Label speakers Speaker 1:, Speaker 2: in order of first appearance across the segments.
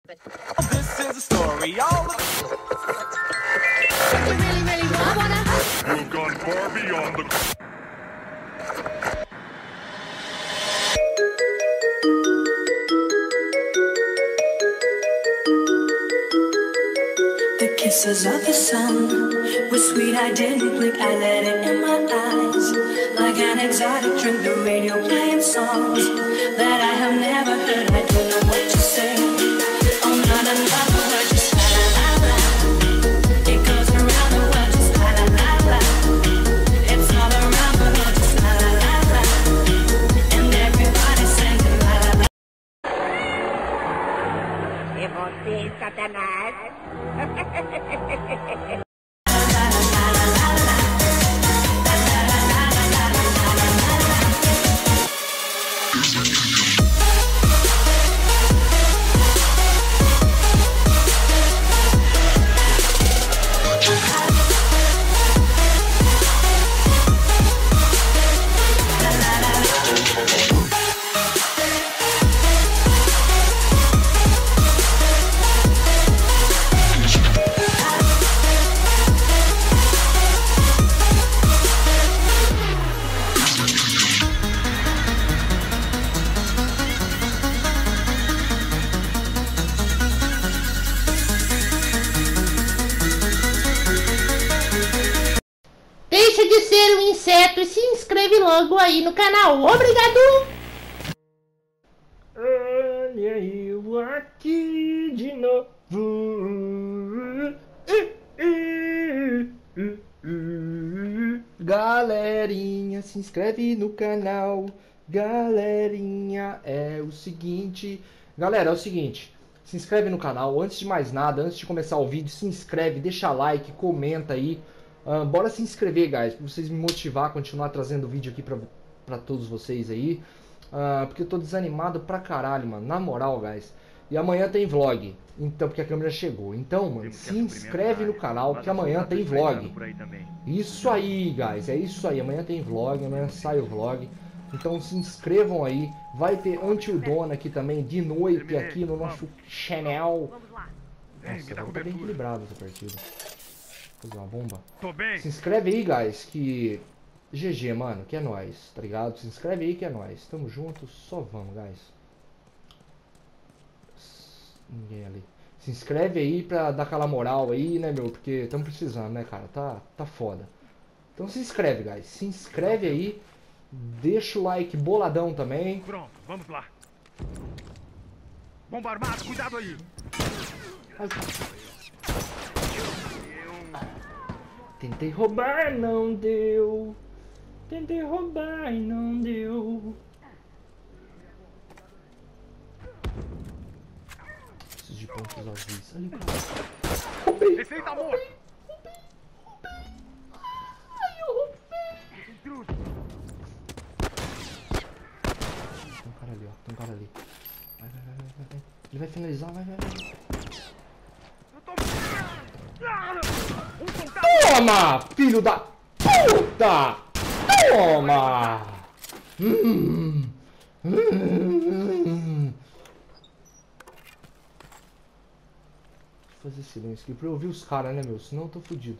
Speaker 1: This is a story all
Speaker 2: You've gone far beyond the...
Speaker 3: The kisses of the sun were sweet, I didn't blink, I let it in my eyes. Like an exotic drink, the radio playing songs that I have never heard. I don't know what to say. Oh, not another word, just la la la la. It goes around the world, just la la la la. It's all around the world, just la la la la. And everybody sings la la la.
Speaker 4: É você, Satanás?
Speaker 5: Deixa de ser um inseto e se inscreve logo aí no canal. Obrigado!
Speaker 6: Olha eu aqui de novo. Galerinha, se inscreve no canal. Galerinha, é o seguinte. Galera, é o seguinte. Se inscreve no canal. Antes de mais nada, antes de começar o vídeo, se inscreve, deixa like, comenta aí. Bora se inscrever, guys, pra vocês me motivar a continuar trazendo vídeo aqui pra todos vocês aí. Porque eu tô desanimado pra caralho, mano. Na moral, guys. E amanhã tem vlog. Então, porque a câmera chegou. Então, mano, se inscreve no canal que amanhã tem vlog. Isso aí, guys. É isso aí. Amanhã tem vlog. Amanhã sai o vlog. Então se inscrevam aí. Vai ter Until Dawn aqui também de noite aqui no nosso channel. Nossa, tá bem equilibrado essa partida. Vou fazer uma bomba. Se inscreve aí, guys, que... GG, mano, que é nóis, tá ligado? Se inscreve aí que é nóis. Tamo junto, só vamos, guys. Ninguém ali. Se inscreve aí pra dar aquela moral aí, né, meu? Porque tamo precisando, né, cara? Tá foda. Então se inscreve, guys. Se inscreve aí. Deixa o like boladão também.
Speaker 2: Pronto, vamos lá. Bomba armada, cuidado aí.
Speaker 6: Tentei roubar, não deu. Tentei roubar e não deu. Preciso de pontos azuis. Ali, cara. Roubei.
Speaker 2: Receita morto.
Speaker 5: Ai, eu roubei!
Speaker 6: Tem um cara ali, ó. Tem um cara ali. Vai. Ele vai finalizar, vai. Toma, filho da puta! Toma! Vou fazer silêncio aqui pra eu ouvir os caras, né, meu? Senão eu tô fudido.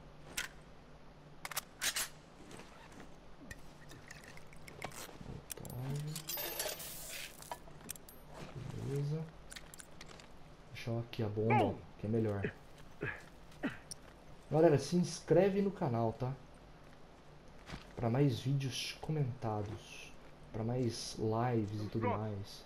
Speaker 6: Beleza. Deixa eu aqui a bomba, que é melhor. Galera, se inscreve no canal, tá? Pra mais vídeos comentados. Pra mais lives e tudo mais.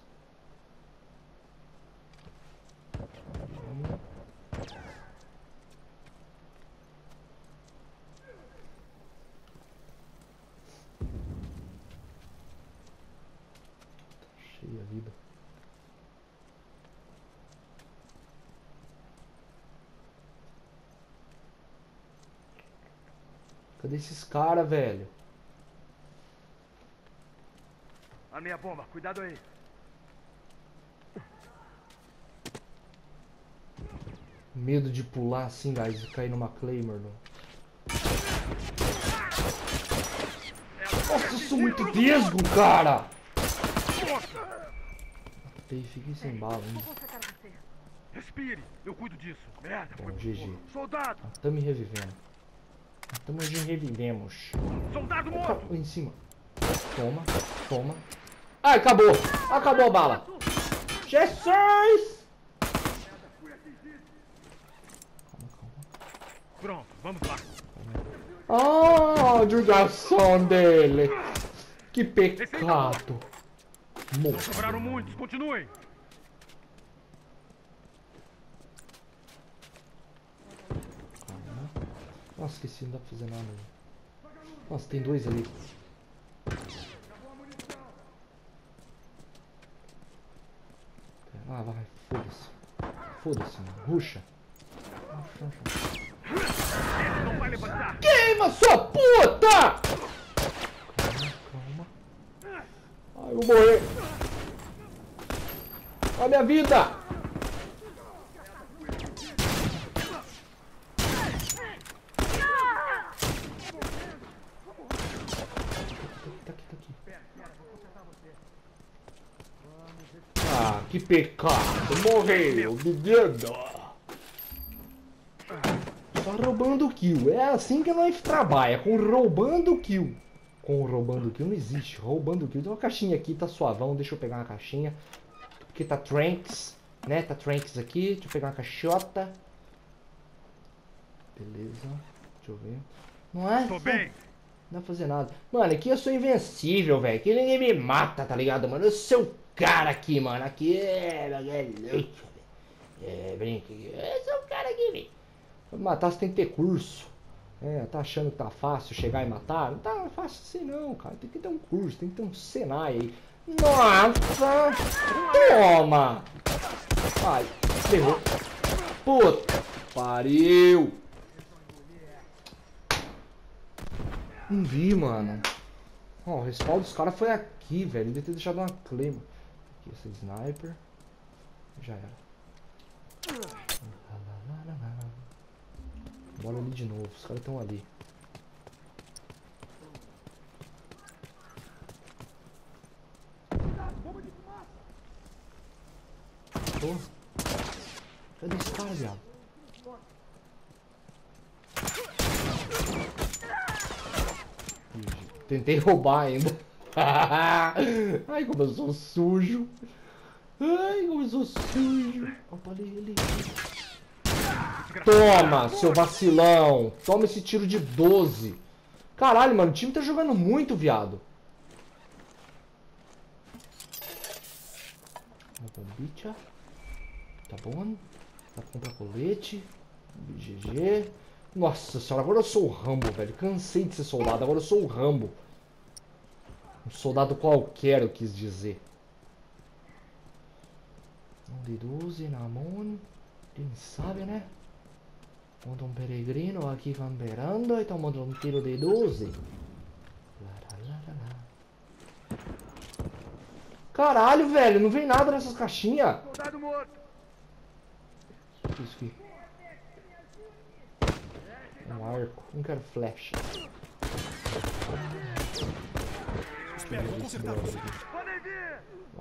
Speaker 6: Tá cheia a vida. Cadê esses caras, velho?
Speaker 2: A minha bomba, cuidado aí.
Speaker 6: Medo de pular assim, guys, e cair numa Claymore. Nossa, eu sou muito vesgo, cara! Matei, fiquei sem bala ainda.
Speaker 2: Respire, eu cuido disso. Merda,
Speaker 6: Bom,
Speaker 2: foi por
Speaker 6: GG.
Speaker 2: pouco. Soldado!
Speaker 6: Estamos revivendo. Estamos revivemos.
Speaker 2: Soldado morto!
Speaker 6: Em cima. Toma, toma. Ai, acabou. Acabou a bala. Jesus!
Speaker 2: Pronto, vamos lá.
Speaker 6: Ah, a judiação dele. Que pecado. Morto.
Speaker 2: Sobraram muitos, continuem.
Speaker 6: Nossa, esqueci, não dá pra fazer nada. Nossa, tem dois ali. Ah, vai, foda-se. Foda-se, mano. Ruxa.
Speaker 2: Não vai levantar.
Speaker 6: Queima, sua puta! Calma. Ai, eu vou morrer. Olha a minha vida! Tá aqui. Ah, que pecado! Morreu, menino! Só roubando kill. É assim que nós trabalha, com roubando kill. Com roubando kill não existe. Roubando kill. Tem uma caixinha aqui, tá suavão. Deixa eu pegar uma caixinha. Porque tá Tranks, né? Tá Tranks aqui. Deixa eu pegar uma caixota. Beleza. Deixa eu ver. Não é?
Speaker 2: Tô bem.
Speaker 6: Não dá pra fazer nada. Mano, aqui eu sou invencível, velho. Aqui ninguém me mata, tá ligado, mano? Eu sou o cara aqui, mano. Aqui é louco. É, brinca. Eu sou o cara aqui, velho. Pra matar você tem que ter curso. É, tá achando que tá fácil chegar e matar? Não tá fácil assim não, cara. Tem que ter um curso, tem que ter um Senai aí. Nossa! Toma! Ai, ferrou. Puta, pariu! Não vi, mano. Ó, o respaldo dos caras foi aqui, velho. Ele deve ter deixado uma claim. Aqui, esse sniper. Já era. Bora ali de novo, os caras estão ali. Pô. Cadê esse cara, viado? Tentei roubar ainda. Ai, como eu sou sujo. Ai, como eu sou sujo. Opa, ali. Toma, seu vacilão. Toma esse tiro de 12. Caralho, mano, o time tá jogando muito, viado. Uma bombicha. Tá bom. Dá pra comprar colete. GG. Nossa senhora, agora eu sou o Rambo, velho. Cansei de ser soldado, agora eu sou o Rambo. Um soldado qualquer, eu quis dizer. Um de 12 na mão. Quem sabe, né? Monta um peregrino aqui camperando, então monta um tiro de 12. Caralho, velho, não vem nada nessas caixinhas.
Speaker 2: Soldado morto.
Speaker 6: O que é isso aqui? Um arco, não quero flecha.
Speaker 1: Espera, vou consertar você.
Speaker 2: Podem vir.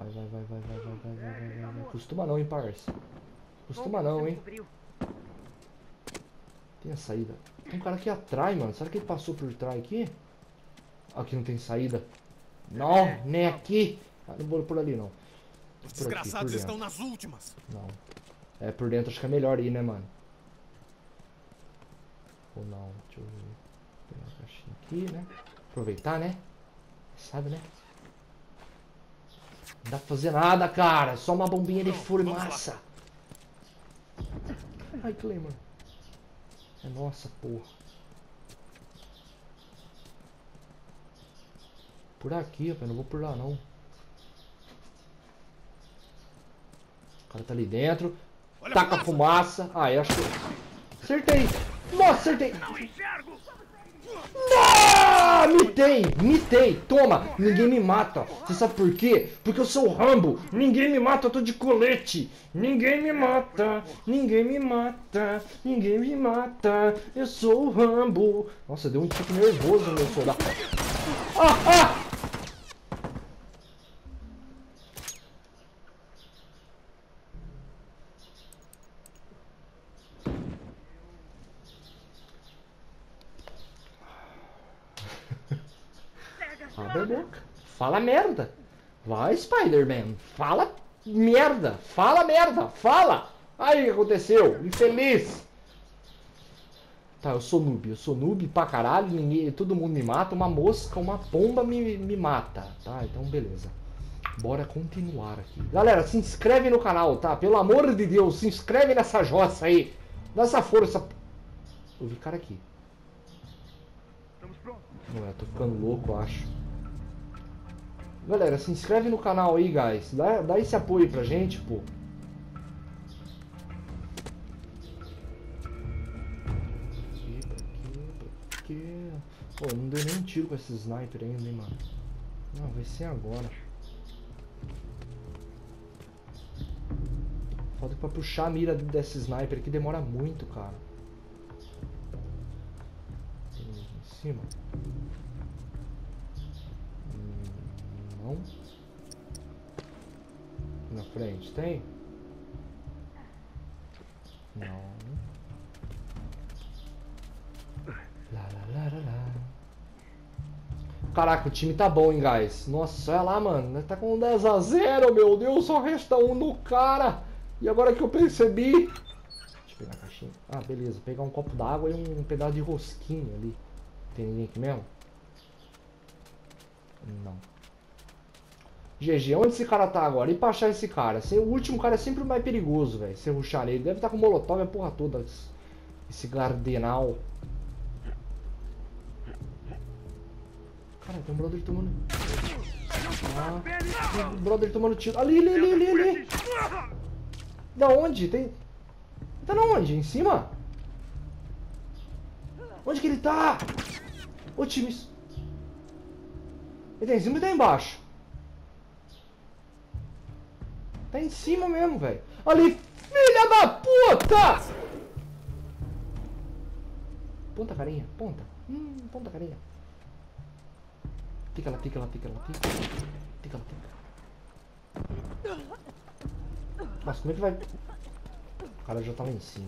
Speaker 6: Vai. Costuma não, hein, parça. Costuma não, hein. Tem a saída. Tem um cara aqui atrás, mano. Será que ele passou por trás aqui? Aqui não tem saída. Não, nem aqui. Ah, não vou por ali, não.
Speaker 1: Os desgraçados estão nas últimas.
Speaker 6: Não. É, por dentro acho que é melhor ir, né, mano? Ou não? Deixa eu ver. Tem uma caixinha aqui, né? Aproveitar, né? Sabe, né? Não dá pra fazer nada, cara. Só uma bombinha de fumaça. Ai, Claymore. É nossa, porra. Por aqui, rapaz. Não vou por lá, não. O cara tá ali dentro. Taca a fumaça. Ah, eu acho que... Acertei. Nossa, acertei.
Speaker 2: Não enxergo.
Speaker 6: Ah, mitei, toma, ninguém me mata. Você sabe por quê? Porque eu sou o Rambo. Ninguém me mata, eu tô de colete. Ninguém me mata. Eu sou o Rambo. Nossa, deu um tipo nervoso no meu soldado. Ah! Abre a boca. Fala merda. Vai, Spider-Man. Fala merda. Fala merda. Fala. Aí, o que aconteceu? Infeliz. Tá, eu sou noob pra caralho, todo mundo me mata, uma mosca, uma pomba me mata, tá? Então beleza. Bora continuar aqui. Galera, se inscreve no canal, tá? Pelo amor de Deus, se inscreve nessa jossa aí. Dá essa força. Eu vi cara aqui.
Speaker 2: Estamos prontos.
Speaker 6: Não é, tô ficando louco, eu acho. Galera, se inscreve no canal aí, guys. Dá esse apoio pra gente, pô. Pô, não deu nem um tiro com esse sniper ainda, hein, mano. Não, vai ser agora. Falta pra puxar a mira desse sniper aqui demora muito, cara. Tem em cima? Não. Na frente, tem? Não. Caraca, o time tá bom, hein, guys. Nossa, olha lá, mano. Tá com 10-0, meu Deus. Só resta um no cara. E agora que eu percebi... Deixa eu pegar a caixinha. Ah, beleza. Pegar um copo d'água e um pedaço de rosquinha ali. Tem ninguém aqui mesmo? Não. GG, onde esse cara tá agora? E pra achar esse cara? O último cara é sempre o mais perigoso, velho. Você rushar nele. Deve estar com molotov a porra toda. Esse gardenal. Cara, tem um brother tomando... Ah, tem um brother tomando tiro. Ali. Da onde? Tem... Tá na onde? Em cima? Onde que ele tá? Ô, time... Ele tá em cima e tá embaixo. Tá em cima mesmo, velho. Ali, filha da puta! Ponta carinha, ponta. Ponta carinha. Pica lá. Nossa, como é que vai... O cara já tá lá em cima.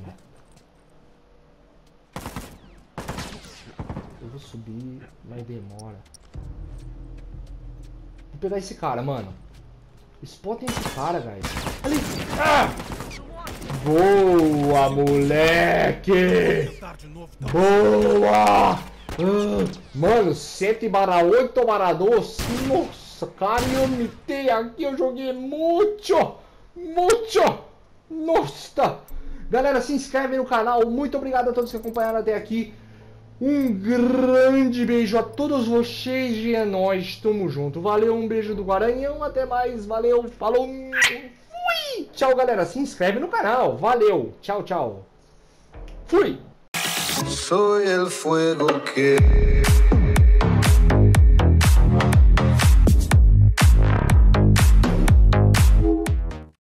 Speaker 6: Eu vou subir, mas demora. Vou pegar esse cara, mano. Spotem esse cara, guys. Ali! Ah! Boa, moleque! Boa! Mano, 7/8/2. Nossa, cara, eu mitei aqui. Eu joguei muito. Nossa. Galera, se inscreve no canal. Muito obrigado a todos que acompanharam até aqui. Um grande beijo a todos vocês e é nóis. Tamo junto. Valeu, um beijo do Guaranhão. Até mais. Valeu, falou. Fui. Tchau, galera. Se inscreve no canal. Valeu. Tchau. Fui.
Speaker 7: Soy el fuego que